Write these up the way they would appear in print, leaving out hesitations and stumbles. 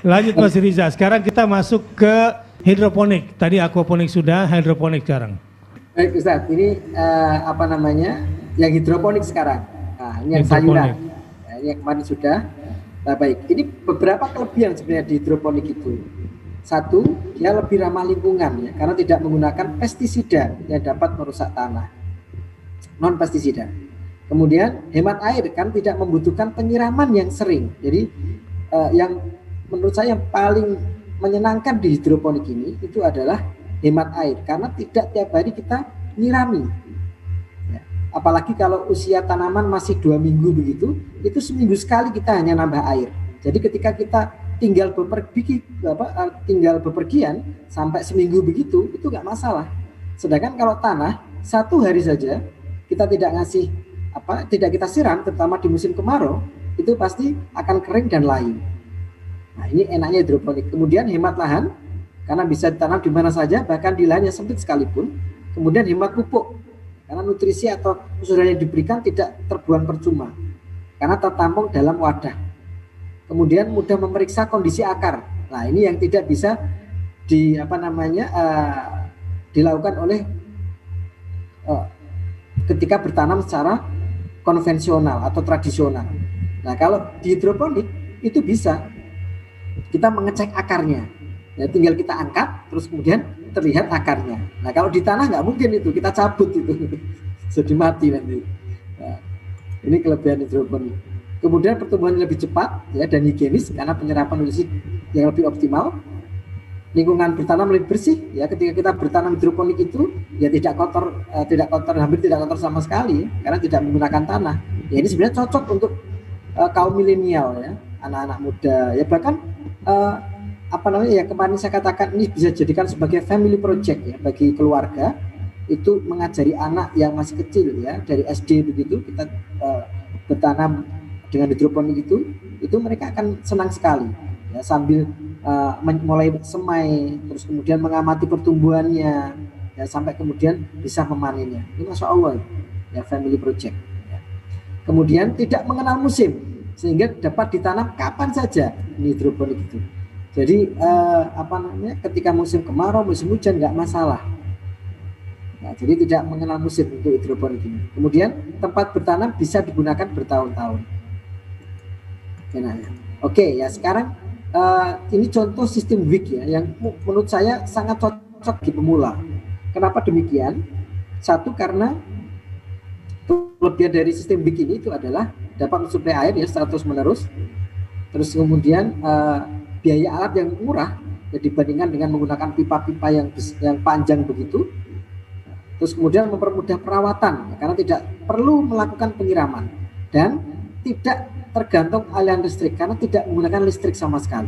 Lanjut Mas Riza, sekarang kita masuk ke hidroponik. Tadi aquaponik sudah, hidroponik sekarang. Baik Ustaz, ini apa namanya? Yang hidroponik sekarang. Nah, ini yang Hidroponik. sayuran. Nah, ini yang kemarin sudah. Nah, baik. Ini beberapa kelebihan sebenarnya di hidroponik itu. Satu, dia lebih ramah lingkungan ya, karena tidak menggunakan pestisida yang dapat merusak tanah. Non pestisida. Kemudian hemat air kan tidak membutuhkan penyiraman yang sering. Jadi yang menurut saya yang paling menyenangkan di hidroponik ini itu adalah hemat air karena tidak tiap hari kita nyirami. Ya. Apalagi kalau usia tanaman masih 2 minggu begitu, itu seminggu sekali kita hanya nambah air. Jadi ketika kita tinggal bepergian sampai seminggu begitu, itu nggak masalah. Sedangkan kalau tanah 1 hari saja kita tidak ngasih tidak kita siram, terutama di musim kemarau, itu pasti akan kering dan layu. Nah, ini enaknya hidroponik. Kemudian hemat lahan, karena bisa ditanam di mana saja, bahkan di lahan yang sempit sekalipun. Kemudian hemat pupuk, karena nutrisi atau unsur yang diberikan tidak terbuang percuma, karena tertampung dalam wadah. Kemudian mudah memeriksa kondisi akar. Nah, ini yang tidak bisa dilakukan oleh ketika bertanam secara konvensional atau tradisional. Nah, kalau di hidroponik itu bisa kita mengecek akarnya. Ya, tinggal kita angkat, terus kemudian terlihat akarnya. Nah, kalau di tanah nggak mungkin itu, kita cabut itu, jadi mati nanti. Nah, ini kelebihan hidroponik. Kemudian pertumbuhan lebih cepat ya dan higienis karena penyerapan nutrisi yang lebih optimal. Lingkungan bertanam lebih bersih ya, ketika kita bertanam hidroponik itu ya hampir tidak kotor sama sekali karena tidak menggunakan tanah. Ya ini sebenarnya cocok untuk kaum milenial ya, anak-anak muda ya, bahkan kemarin saya katakan ini bisa dijadikan sebagai family project ya bagi keluarga, itu mengajari anak yang masih kecil ya dari SD begitu kita bertanam dengan hidroponik itu mereka akan senang sekali ya, sambil mulai semai, terus kemudian mengamati pertumbuhannya ya, sampai kemudian bisa memanennya. Ini Masya Allah ya, family project ya. Kemudian tidak mengenal musim sehingga dapat ditanam kapan saja ini hidroponik itu. Jadi ketika musim kemarau, musim hujan nggak masalah. Nah, jadi tidak mengenal musim untuk hidroponik ini. Kemudian tempat bertanam bisa digunakan bertahun-tahun. Oke ya, sekarang ini contoh sistem WIG ya, yang menurut saya sangat cocok di pemula. Kenapa demikian? Satu, karena kelebihan dari sistem WIG ini itu adalah dapat mensuplai air ya secara terus menerus. Terus kemudian biaya alat yang murah ya, dibandingkan dengan menggunakan pipa-pipa yang panjang begitu. Terus kemudian mempermudah perawatan ya, karena tidak perlu melakukan penyiraman dan tidak tergantung aliran listrik karena tidak menggunakan listrik sama sekali.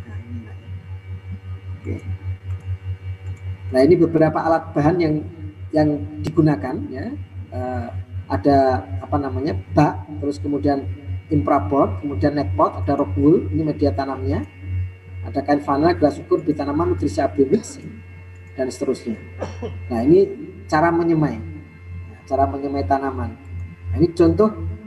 Nah, ini beberapa alat bahan yang digunakan ya. Ada bak, terus kemudian infraboard, kemudian netpot, ada rock wool, ini media tanamnya. Ada kain flanel, gelas ukur, tanaman, nutrisi abiomix dan seterusnya. Nah, ini cara menyemai tanaman. Nah, ini contoh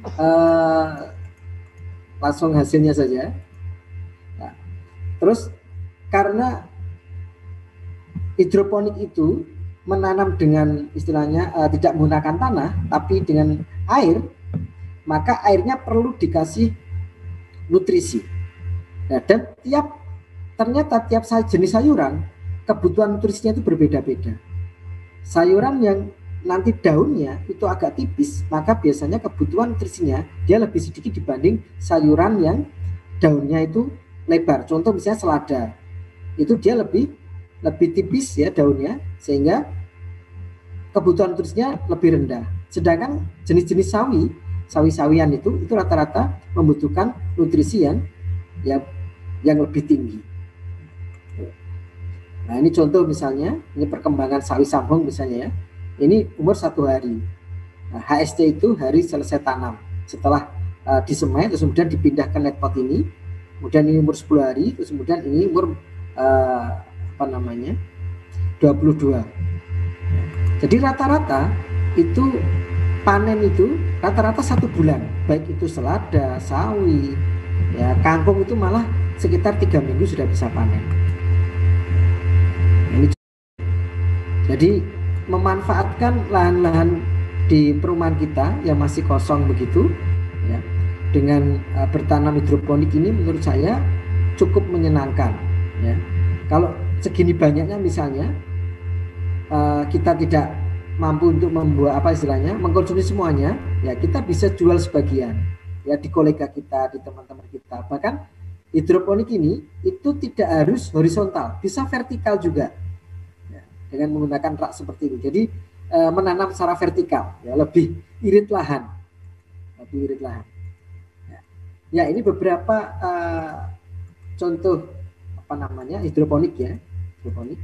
langsung hasilnya saja. Nah, terus karena hidroponik itu menanam dengan istilahnya tidak menggunakan tanah tapi dengan air, maka airnya perlu dikasih nutrisi. Nah, dan ternyata tiap jenis sayuran kebutuhan nutrisinya itu berbeda-beda. Sayuran yang nanti daunnya itu agak tipis, maka biasanya kebutuhan nutrisinya dia lebih sedikit dibanding sayuran yang daunnya itu lebar. Contoh misalnya selada, itu dia lebih tipis ya daunnya, sehingga kebutuhan nutrisinya lebih rendah. Sedangkan jenis-jenis sawi-sawian itu rata-rata membutuhkan nutrisi yang lebih tinggi. Nah, ini contoh misalnya, ini perkembangan sawi sambung misalnya ya. Ini umur 1 hari. Nah, HST itu hari selesai tanam. Setelah disemai, terus kemudian dipindah ke netpot ini. Kemudian ini umur 10 hari, terus kemudian ini umur 22. Jadi rata-rata itu panen itu rata-rata 1 bulan. Baik itu selada, sawi, Ya, kangkung itu malah sekitar 3 minggu sudah bisa panen. Ini, jadi memanfaatkan lahan-lahan di perumahan kita yang masih kosong begitu, ya, dengan bertanam hidroponik ini menurut saya cukup menyenangkan. Ya. Kalau segini banyaknya misalnya kita tidak mampu untuk membuat apa istilahnya mengkonsumsi semuanya, ya kita bisa jual sebagian ya di kolega kita, di teman-teman kita. Bahkan hidroponik ini itu tidak harus horizontal, bisa vertikal juga ya, dengan menggunakan rak seperti ini. Jadi menanam secara vertikal, ya lebih irit lahan, Ya, ya ini beberapa contoh apa namanya hidroponik ya, hidroponik.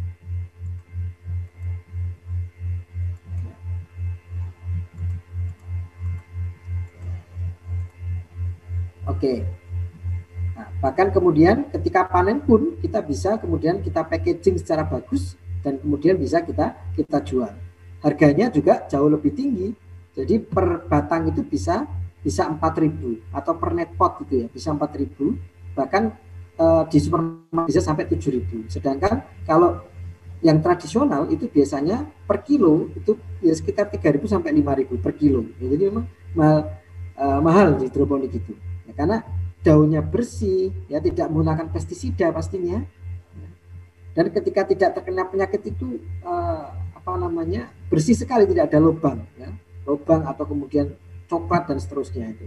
Oke. Nah, bahkan kemudian ketika panen pun kita bisa kemudian kita packaging secara bagus dan kemudian bisa kita jual. Harganya juga jauh lebih tinggi. Jadi per batang itu bisa 4.000 atau per net pot gitu ya, bisa 4.000. Bahkan di supermarket bisa sampai 7.000. Sedangkan kalau yang tradisional itu biasanya per kilo itu ya sekitar 3.000 sampai 5.000 per kilo. Ya, jadi memang mahal di hidroponik itu. Ya, karena daunnya bersih, ya tidak menggunakan pestisida pastinya. Dan ketika tidak terkena penyakit itu apa namanya bersih sekali, tidak ada lubang, ya, lubang atau kemudian coklat dan seterusnya itu.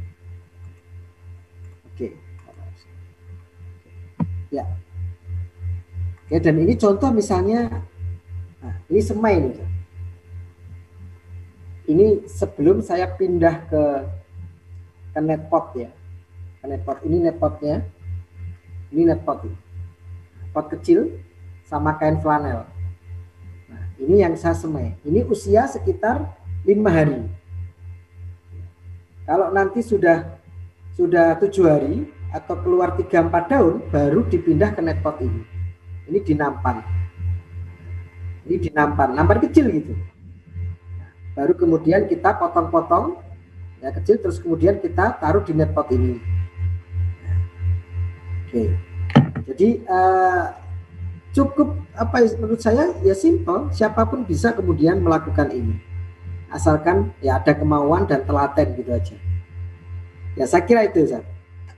Oke, ya. Oke, dan ini contoh misalnya, nah, ini semai nih. Ini sebelum saya pindah ke net pot ya. Netpot ini netpotnya, ini netpot ini. Pot kecil sama kain flanel. Nah, ini yang saya semai. Ini usia sekitar 5 hari. Kalau nanti sudah 7 hari atau keluar 3-4 daun baru dipindah ke netpot ini. Ini dinampan. Ini dinampan, nampan kecil gitu. Baru kemudian kita potong-potong ya kecil, terus kemudian kita taruh di netpot ini. Oke, jadi cukup apa menurut saya ya simple, siapapun bisa kemudian melakukan ini, asalkan ya ada kemauan dan telaten gitu aja. Ya saya kira itu Zat.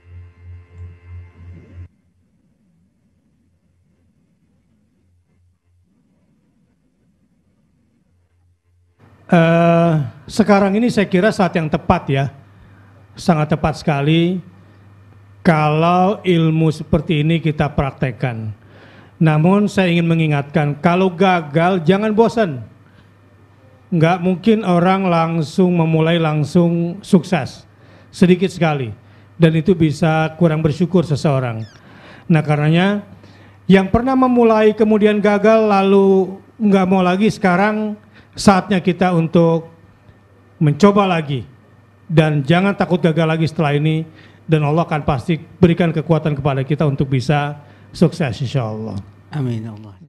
Sekarang ini saya kira saat yang tepat ya, sangat tepat sekali. Kalau ilmu seperti ini kita praktekkan. Namun saya ingin mengingatkan, kalau gagal jangan bosan. Nggak mungkin orang langsung memulai langsung sukses. Sedikit sekali. Dan itu bisa kurang bersyukur seseorang. Nah karenanya, yang pernah memulai kemudian gagal lalu nggak mau lagi, sekarang saatnya kita untuk mencoba lagi. Dan jangan takut gagal lagi setelah ini. Dan Allah akan pasti berikan kekuatan kepada kita untuk bisa sukses insya Allah. Amin Allah.